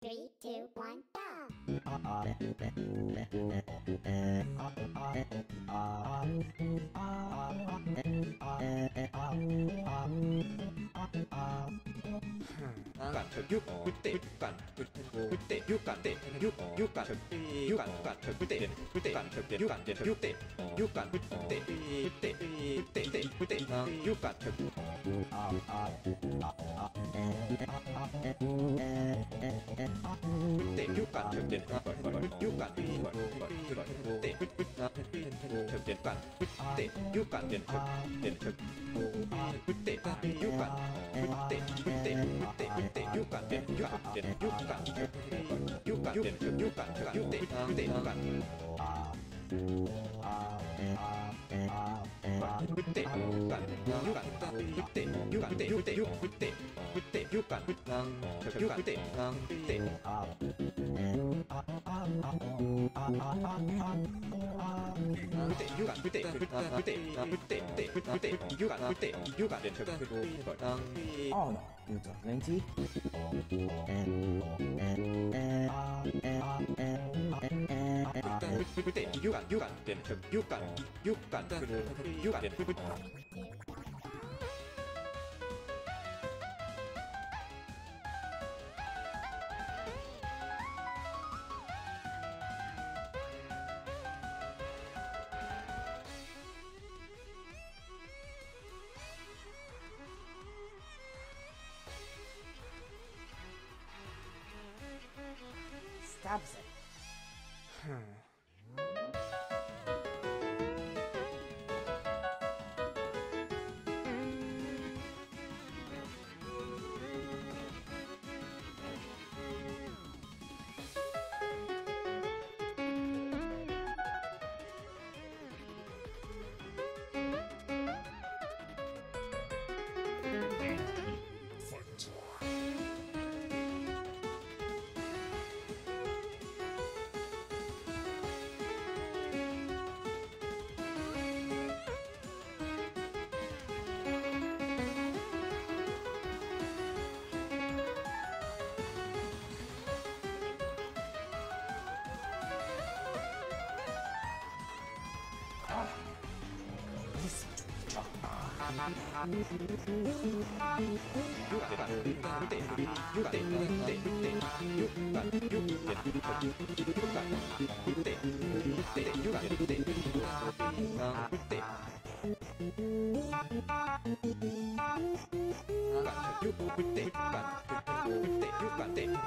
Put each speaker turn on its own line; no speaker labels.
Three, two, one, go!
Cản thực giúp quyết tệ cản quyết tệ giúp cản tệ giúp cản thực cản thực quyết tệ cản thực giúp cản tệ giúp tệ giúp cản quyết tệ giúp cản thực tệ giúp cản thực tiền giúp cản tệ thực tiền cản tệ giúp cản tiền thực quyết tệ giúp cản quyết tệ giúp cản tiền giúp cản giúp cản tiền giúp cản quyết tệ cản quyết tệ cản giúp cản quyết tệ giúp cản tệ giúp tệ quyết tệ giúp cản quyết tệ
Oh no, you got plenty. Stabs it.
Cản